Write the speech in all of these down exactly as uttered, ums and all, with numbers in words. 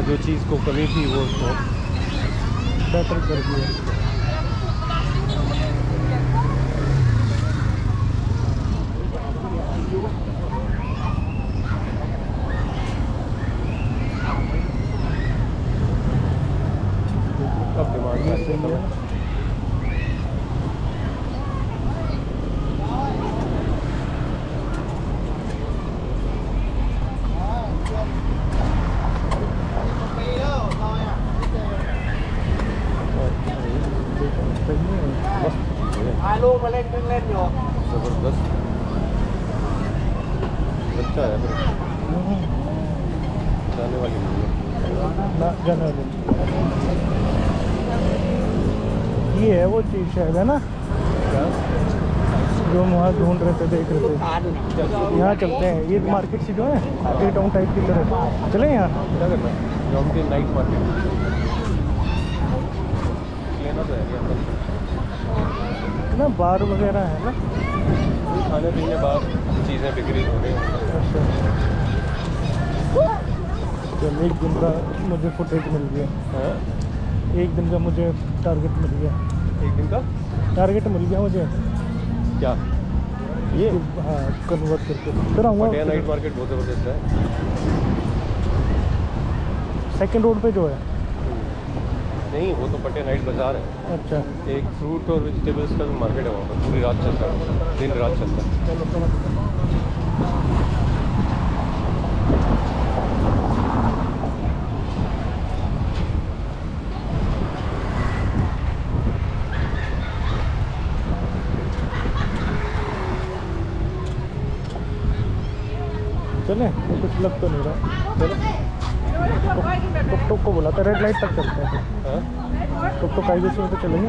जो चीज़ को कमी थी वो तो बेटर कर दिया। अब दिमाग में सही है। जबरदस्त अच्छा है फिर जाने वाली नहीं ना जाने वाली। ये है वो चीज़ शायद है ना, क्या जो हम वहाँ ढूंढ रहे थे, देख रहे थे। यहाँ चलते हैं, ये मार्केट से जो है के टाउन टाइप की तरह चले यहाँ। क्या करना है जो हम नाइट मार्केट लेना तो है ना, बार वगैरह है ना, खाने पीने बाहर चीज़ें बिक्री हो रही हैं। अच्छा चल, एक दिन का मुझे फुटेज मिल गया। हाँ एक दिन का मुझे टारगेट मिल गया। एक दिन का टारगेट मिल गया मुझे, क्या ये? हाँ कन्वर्ट करके फिर आऊँगा। पटिया नाइट मार्केट बहुत ज़बरदस्त है। सेकंड रोड पे जो है। नहीं वो तो पटिया नाइट बाज़ार है। अच्छा, एक फ्रूट और वेजिटेबल्स का मार्केट है वहाँ पर, पूरी रात चलता है, दिन रात चलता है। चलो समझ। चले तो कुछ लग तो नहीं रहा। चलो टुक टुक को बोला था रेड लाइट तक चलते हैं। हाँ टुक टुक आई में तो चलेंगे।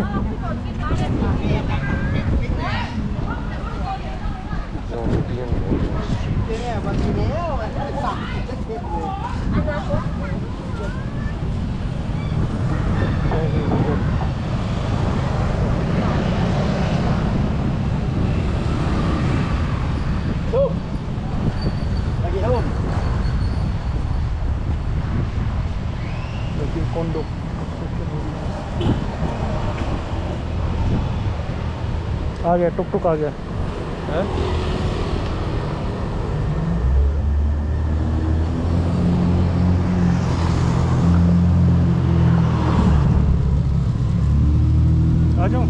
कोंडो आ गया, टुक टुक आ गया। है? आ जाऊँ?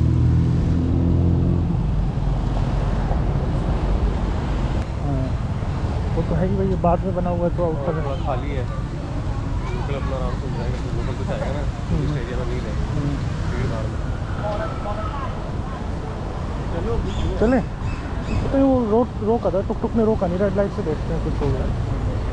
हाँ वो तो है ही भाई, बाद में बना हुआ है तो ऊपर थोड़ा खाली है, लोकल अपना आराम से जाएगा, लोकल कुछ आएगा ना इस एरिया में नहीं रहेगा भीड़ भाड़ में। चले तो वो रोक रोका था, टुक टुक ने रोका नहीं, रेड लाइट से देखते हैं कुछ हो गया।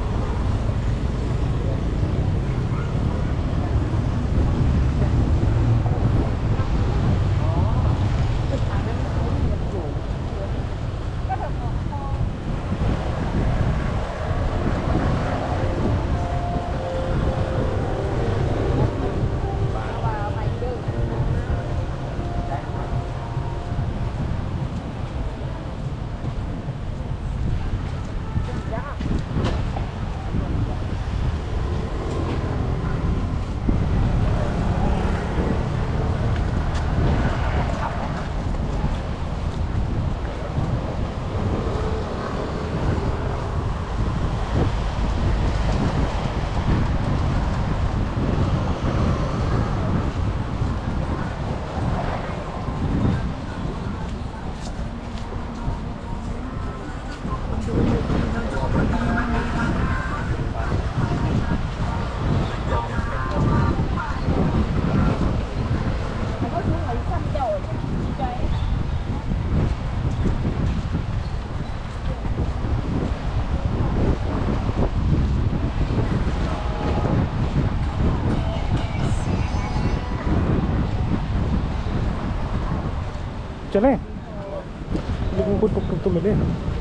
चलें लेकिन कोई टुक टुक तो मिले।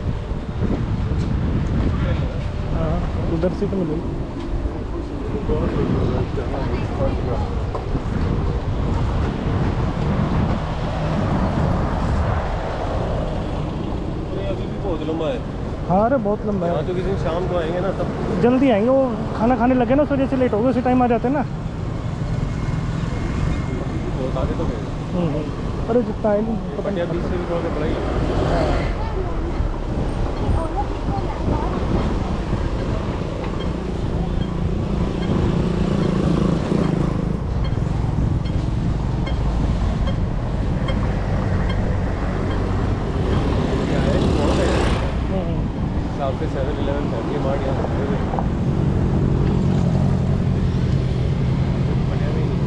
हाँ उधर से तो मिले। अभी भी बहुत लंबा है। हाँ अरे बहुत लंबा यहाँ है। तो किसी दिन शाम को आएंगे ना तब जल्दी आएंगे, वो खाना खाने लगे ना उस वजह से लेट हो गए, उसी टाइम आ जाते हैं ना। बहुत आगे तो गए। हम्म, अरे जितना है नहीं पता पटिया बीच से भी थोड़ा सा बड़ा ही है। क्या है बहुत है हम्म, हिसाब से सेवन इलेवन फैमिली मार्ट यहाँ पे हुए। पटिया में ही नहीं।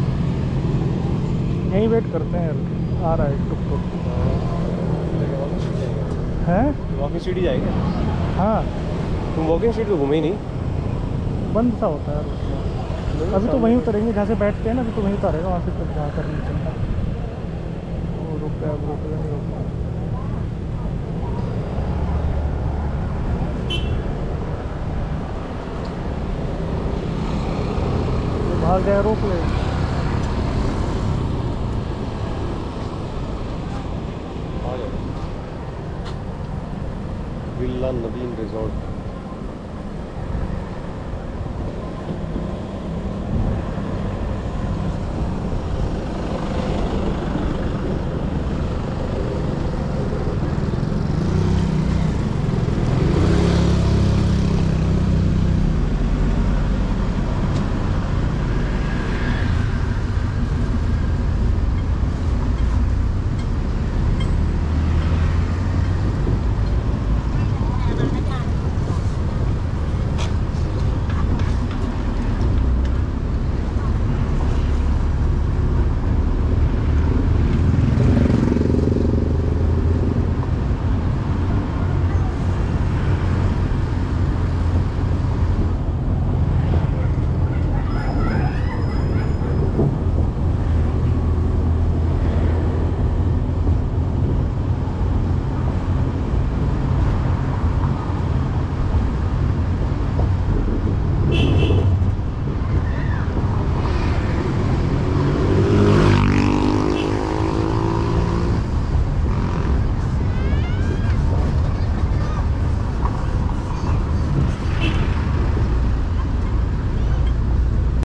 यहीं वेट करते हैं, आ रहा है टुक टुक। हैं? वॉकिंग स्ट्रीट ही जाएंगे। हाँ तुम वॉकिंग स्ट्रीट तो घूमे ही नहीं। बंद सा होता है उसमें। अभी तो वहीं उतरेंगे जहाँ से बैठते हैं ना, अभी तो वहीं उतारेगा, वहाँ से फिर जहाँ करनी चलना। वो रुक गया, अब रुक गया, नहीं रुक गया। वो भाग गया, रोक ले। आ जाओ। Villa Naveen resort.